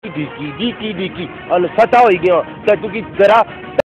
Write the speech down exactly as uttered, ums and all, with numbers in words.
ढीकी ढीकी ढीकी और सता हो गया तो तू की करा